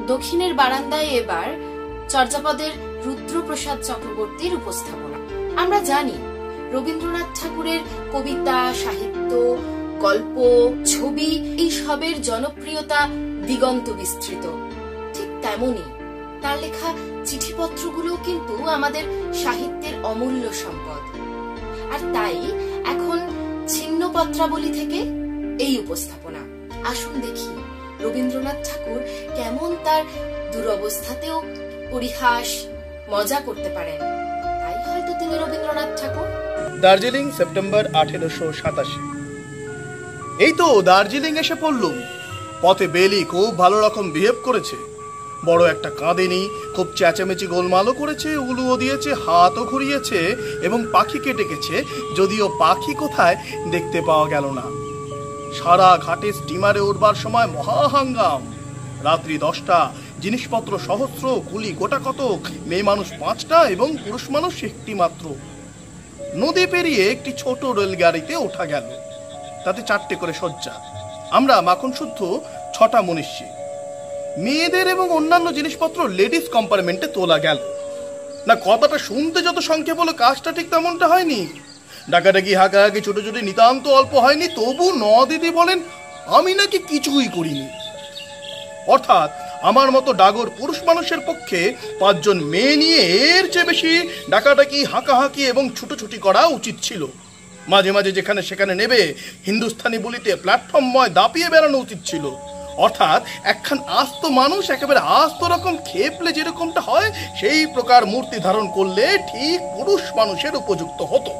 দক্ষিণের বারান্দায় এবার চর্যাপদের রুদ্রপ্রসাদ চক্রবর্তীর উপস্থাপনা। আমরা জানি রবীন্দ্রনাথ ঠাকুরের কবিতা, সাহিত্য, গল্প, ছবি এই সবের জনপ্রিয়তা দিগন্ত বিস্তৃত। ঠিক তেমনি তার লেখা চিঠিপত্রগুলো কিন্তু আমাদের সাহিত্যের অমূল্য সম্পদ। আর তাই এখন ছিন্ন পত্রাবলী থেকে এই উপস্থাপনা। আসুন দেখি রবীন্দ্রনাথ ঠাকুর কেমন তার দুরবস্থাতেও পরিহাস, মজা করতে পারেন। তাই হয়তো তিনি রবীন্দ্রনাথ ঠাকুর। দার্জিলিং, সেপ্টেম্বর 1887। এই তো দার্জিলিং এসে পড়লুম। পথে বেলি খুব ভালো রকম বিহেভ করেছে, বড় একটা কাঁদেনি, খুব চেঁচামেচি গোলমালও করেছে, উলুও দিয়েছে, হাতও ঘুরিয়েছে এবং পাখিকে ডেকেছে, যদিও পাখি কোথায় দেখতে পাওয়া গেল না। সারা ঘাটে স্টিমারে উঠবার সময় মহাহাঙ্গাম। রাত্রি 10টা, জিনিসপত্র সহস্র, কুলি গোটা কতক, মেয়ে মানুষ 5টা এবং পুরুষ মানুষ 1টি মাত্র। নদী পেরিয়ে একটি ছোট রেলগাড়িতে ওঠা গেল, তাতে 4টে করে শয্যা। আমরা মাখন শুদ্ধ 6টা মনীষী। মেয়েদের এবং অন্যান্য জিনিসপত্র লেডিস কম্পার্টমেন্টে তোলা গেল। না, কথাটা শুনতে যত সংক্ষেপ হলো, কাজটা ঠিক তেমনটা হয়নি। ডাকাডাকি, হাঁকাহাঁকি, ছুটোছুটি নিতান্ত অল্প হয়নি। তবু দিদি বলেন আমি নাকি কিছুই করিনি। অর্থাৎ আমার মতো ডাগর পুরুষ মানুষের পক্ষে 5 জন মেয়ে নিয়ে এর চেয়ে বেশি ডাকাডাকি, হাঁকাহাঁকি এবং ছুটোছুটি করা উচিত ছিল। মাঝে মাঝে যেখানে সেখানে নেবে হিন্দুস্থানি বলিতে প্ল্যাটফর্মময় দাপিয়ে বেড়ানো উচিত ছিল। অর্থাৎ একখান আস্ত মানুষ একেবারে আস্ত রকম খেপলে যেরকমটা হয়, সেই প্রকার মূর্তি ধারণ করলে ঠিক পুরুষ মানুষের উপযুক্ত হতো।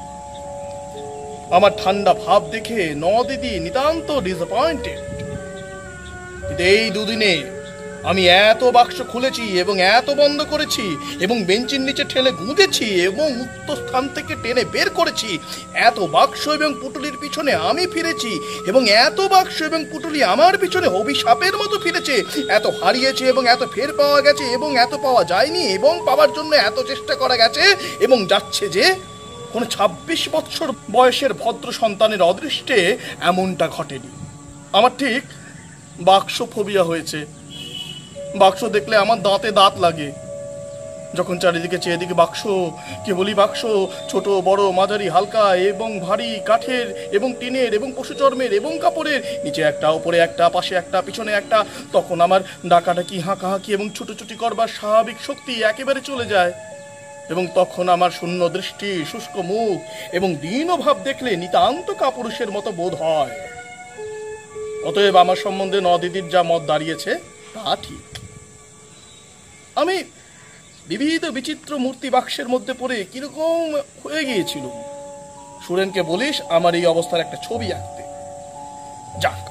আমার ঠান্ডা ভাব দেখে দিদি নিতান্ত ডিসঅ্যাপয়েন্টেড। এই দুদিনে আমি এত বাক্স খুলেছি এবং এত বন্ধ করেছি এবং বেঞ্চির নিচে ঠেলে গুঁজেছি এবং উক্ত স্থান থেকে টেনে বের করেছি। এত বাক্স এবং পুটুলির পিছনে আমি ফিরেছি এবং এত বাক্স এবং পুটুলি আমার পিছনে অভিশাপের মতো ফিরেছে। এত হারিয়েছে এবং এত ফের পাওয়া গেছে এবং এত পাওয়া যায়নি এবং পাওয়ার জন্য এত চেষ্টা করা গেছে এবং যাচ্ছে যে কোন 26 বৎসর বয়সের ভদ্র সন্তানের অদৃষ্টে এমনটা ঘটেনি। আমার ঠিক বাক্স ফোবিয়া হয়েছে। বাক্স দেখলে আমার দাঁতে দাঁত লাগে। যখন চারিদিকে চেয়ে দিকে বাক্স, কেবলই বাক্স, ছোট বড় মাঝারি হালকা এবং ভারী, কাঠের এবং টিনের এবং পশুচর্মের এবং কাপড়ের, নিচে একটা, উপরে একটা, পাশে একটা, পিছনে একটা, তখন আমার ডাকাডাকি, হাঁকাহাঁকি এবং ছুটোছুটি করবার স্বাভাবিক শক্তি একেবারে চলে যায় এবং তখন আমার শূন্য দৃষ্টি, শুষ্ক মুখ এবং দীনভাব দেখলে নিতান্ত কাপুরুষের মতো বোধ হয়। অতএব আমার সম্বন্ধে দিদির যা মত দাঁড়িয়েছে তা ঠিক। আমি বিবিধ বিচিত্র মূর্তি বাক্সের মধ্যে পড়ে কিরকম হয়ে গিয়েছিল। সুরেনকে বলিস আমার এই অবস্থার একটা ছবি আঁকতে। যাক,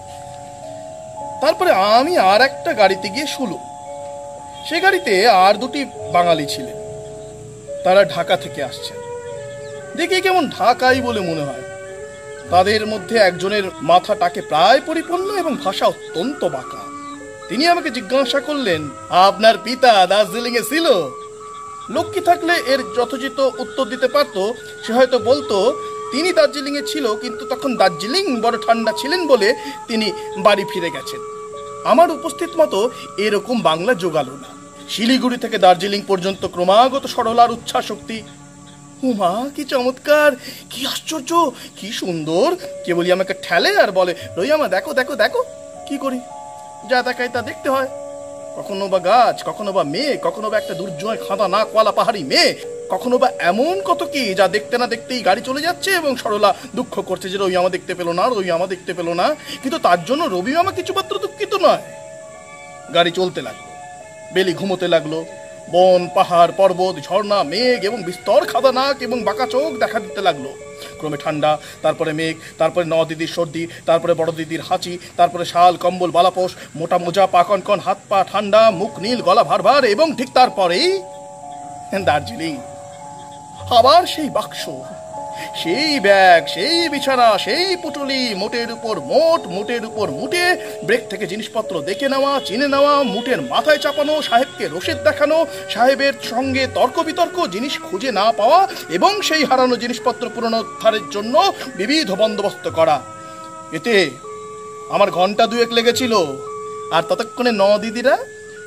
তারপরে আমি আর একটা গাড়িতে গিয়ে শুলুম। সে গাড়িতে আর 2টি বাঙালি ছিলেন। তারা ঢাকা থেকে আসছেন। দেখে কেমন ঢাকাই বলে মনে হয়। তাদের মধ্যে একজনের মাথাটাকে প্রায় পরিপূর্ণ এবং ভাষা অত্যন্ত বাঁকা। তিনি আমাকে জিজ্ঞাসা করলেন, আপনার পিতা দার্জিলিং এ ছিল? লক্ষ্মী থাকলে এর যথোচিত উত্তর দিতে পারত। সে হয়তো বলতো তিনি দার্জিলিং এ ছিল, কিন্তু তখন দার্জিলিং বড় ঠান্ডা ছিলেন বলে তিনি বাড়ি ফিরে গেছেন। আমার উপস্থিত মতো এরকম বাংলা জোগালো না। শিলিগুড়ি থেকে দার্জিলিং পর্যন্ত ক্রমাগত সরলার উচ্ছ্বাস শক্তি। উমা, কি চমৎকার, কি আশ্চর্য, কি সুন্দর! কেবলই আমাকে ঠেলে আর বলে, রইয়ামা দেখো দেখো দেখো। কি করি? যা দেখায় তা দেখতে হয়। কখনো বা গাছ, কখনো বা মেয়ে, কখনো বা একটা দুর্জয় খাঁদা নাকওয়ালা পাহাড়ি মেয়ে, কখনো বা এমন কত কি যা দেখতে না দেখতেই গাড়ি চলে যাচ্ছে এবং সরলা দুঃখ করছে যে রইয়ামা দেখতে পেল না, রইয়ামা দেখতে পেল না। কিন্তু তার জন্য রবিয়ামা কিছুমাত্র দুঃখিত নয়। গাড়ি চলতে লাগলো, বেলি ঘুমোতে লাগলো। বন, পাহাড়, পর্বত, ঝর্ণা, মেঘ এবং বিস্তর খাদা নাক এবং বাঁকা চোখ দেখা দিতে লাগলো। ক্রমে ঠান্ডা, তারপরে মেঘ, তারপরে দিদির সর্দি, তারপরে বড় দিদির হাঁচি, তারপরে শাল, কম্বল, বালাপোষ, মোটা মোজা, পা কনকন, হাত পা ঠান্ডা, মুখ নীল, গলা ভার ভার এবং ঠিক তারপরেই দার্জিলিং। আবার সেই বাক্স, সেই ব্যাগ, সেই বিছানা, সেই পুটুলি, মোটের উপর মোট, মোটের উপর মুটে, ব্রেক থেকে জিনিসপত্র দেখে নেওয়া, চিনে নেওয়া, মুটের মাথায় চাপানো, সাহেবকে রসিদ দেখানো, সাহেবের সঙ্গে তর্ক বিতর্ক, জিনিস খুঁজে না পাওয়া এবং সেই হারানো জিনিসপত্র পুনরুদ্ধারের জন্য বিবিধ বন্দোবস্ত করা। এতে আমার ঘন্টা 2 লেগেছিল। আর ততক্ষণে দিদিরা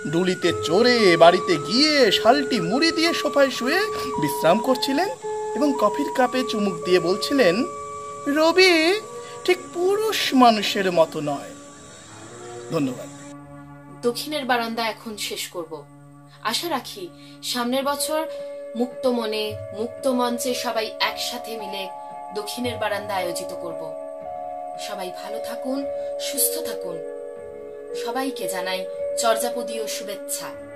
ডুলিতে চড়ে বাড়িতে গিয়ে শালটি মুড়ি দিয়ে সোফায় শুয়ে বিশ্রাম করছিলেন এবং কফির কাপে চুমুক দিয়ে বলছিলেন, রবি ঠিক পুরুষ মানুষের মতো নয়। ধন্যবাদ। দক্ষিণের বারান্দা এখন শেষ করব। আশা রাখি সামনের বছর মুক্ত মনে মুক্ত মঞ্চে সবাই একসাথে মিলে দক্ষিণের বারান্দা আয়োজিত করব। সবাই ভালো থাকুন, সুস্থ থাকুন। সবাইকে জানাই চর্যাপদীয় শুভেচ্ছা।